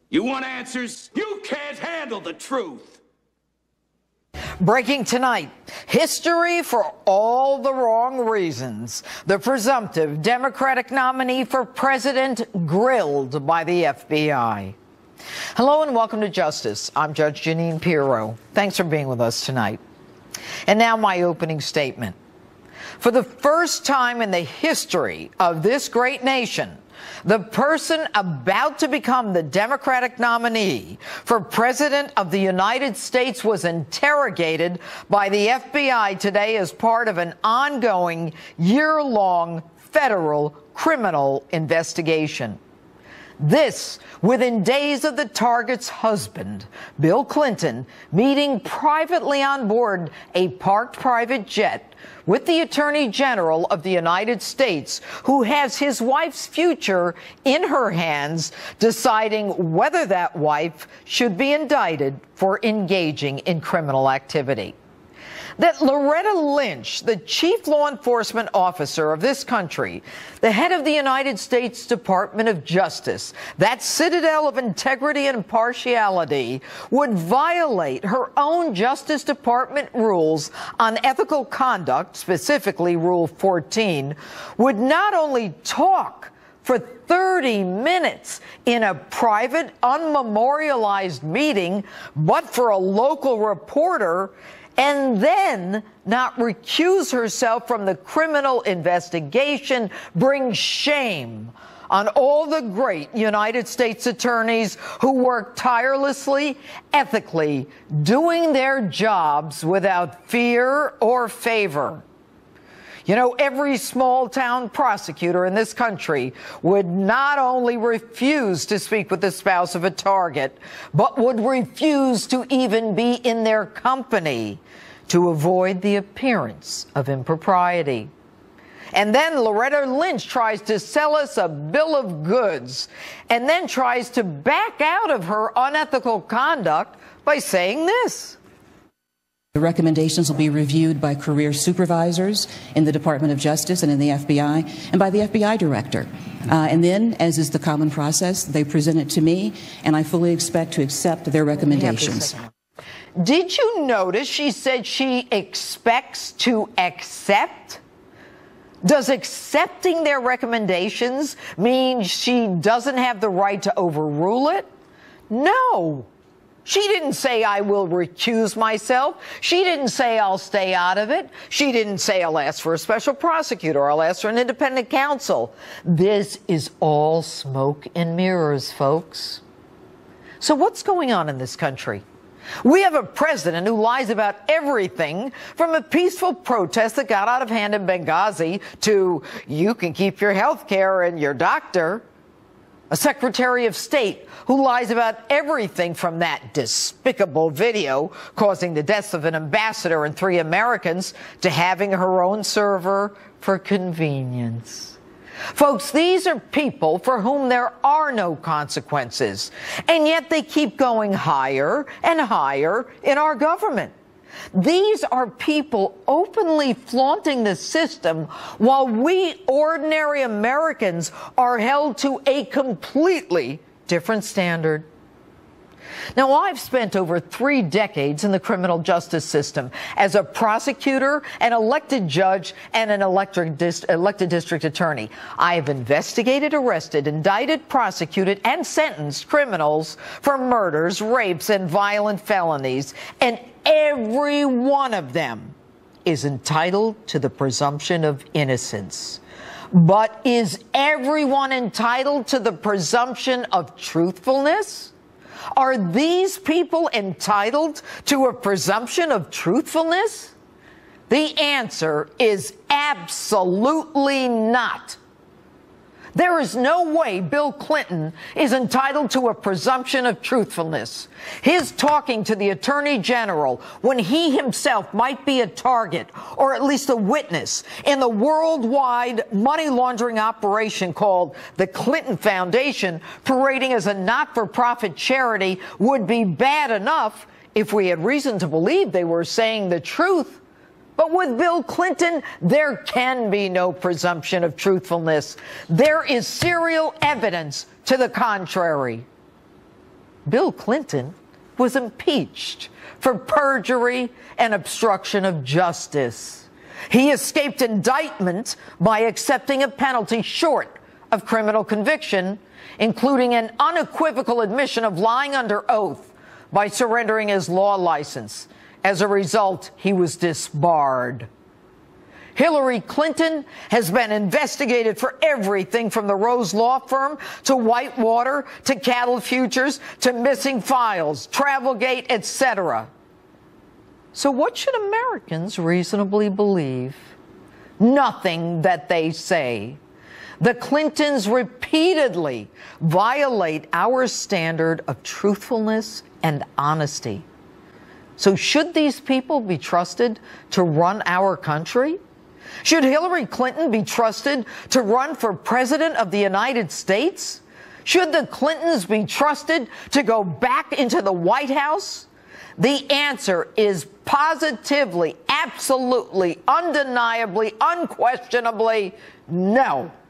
You want answers? You can't handle the truth. Breaking tonight, history for all the wrong reasons. The presumptive Democratic nominee for president grilled by the FBI. Hello and welcome to Justice. I'm Judge Jeanine Pirro. Thanks for being with us tonight. And now my opening statement. For the first time in the history of this great nation, the person about to become the Democratic nominee for President of the United States was interrogated by the FBI today as part of an ongoing year-long federal criminal investigation. This within days of the target's husband, Bill Clinton, meeting privately on board a parked private jet with the Attorney General of the United States, who has his wife's future in her hands, deciding whether that wife should be indicted for engaging in criminal activity. That Loretta Lynch, the chief law enforcement officer of this country, the head of the United States Department of Justice, that citadel of integrity and impartiality, would violate her own Justice Department rules on ethical conduct, specifically Rule 14, would not only talk for 30 minutes in a private, unmemorialized meeting, but for a local reporter, and then not recuse herself from the criminal investigation, brings shame on all the great United States attorneys who work tirelessly, ethically, doing their jobs without fear or favor. You know, every small-town prosecutor in this country would not only refuse to speak with the spouse of a target, but would refuse to even be in their company to avoid the appearance of impropriety. And then Loretta Lynch tries to sell us a bill of goods and then tries to back out of her unethical conduct by saying this. The recommendations will be reviewed by career supervisors in the Department of Justice and in the FBI and by the FBI director. And then, as is the common process, they present it to me, and I fully expect to accept their recommendations. Did you notice she said she expects to accept? Does accepting their recommendations mean she doesn't have the right to overrule it? No. She didn't say, I will recuse myself. She didn't say, I'll stay out of it. She didn't say, I'll ask for a special prosecutor or I'll ask for an independent counsel. This is all smoke and mirrors, folks. So what's going on in this country? We have a president who lies about everything from a peaceful protest that got out of hand in Benghazi to you can keep your health care and your doctor. A Secretary of State who lies about everything from that despicable video causing the deaths of an ambassador and 3 Americans to having her own server for convenience. Folks, these are people for whom there are no consequences, and yet they keep going higher and higher in our government. These are people openly flaunting the system while we ordinary Americans are held to a completely different standard. Now, I've spent over 3 decades in the criminal justice system as a prosecutor, an elected judge, and an elected district attorney. I have investigated, arrested, indicted, prosecuted, and sentenced criminals for murders, rapes, and violent felonies, and every one of them is entitled to the presumption of innocence. But is everyone entitled to the presumption of truthfulness? Are these people entitled to a presumption of truthfulness? The answer is absolutely not. There is no way Bill Clinton is entitled to a presumption of truthfulness. His talking to the Attorney General when he himself might be a target or at least a witness in the worldwide money laundering operation called the Clinton Foundation, parading as a not-for-profit charity, would be bad enough if we had reason to believe they were saying the truth. But with Bill Clinton, there can be no presumption of truthfulness. There is serial evidence to the contrary. Bill Clinton was impeached for perjury and obstruction of justice. He escaped indictment by accepting a penalty short of criminal conviction, including an unequivocal admission of lying under oath by surrendering his law license. As a result, he was disbarred. Hillary Clinton has been investigated for everything from the Rose Law Firm to Whitewater to cattle futures to missing files, Travelgate, etc. So what should Americans reasonably believe? Nothing that they say. The Clintons repeatedly violate our standard of truthfulness and honesty. So should these people be trusted to run our country? Should Hillary Clinton be trusted to run for president of the United States? Should the Clintons be trusted to go back into the White House? The answer is positively, absolutely, undeniably, unquestionably no.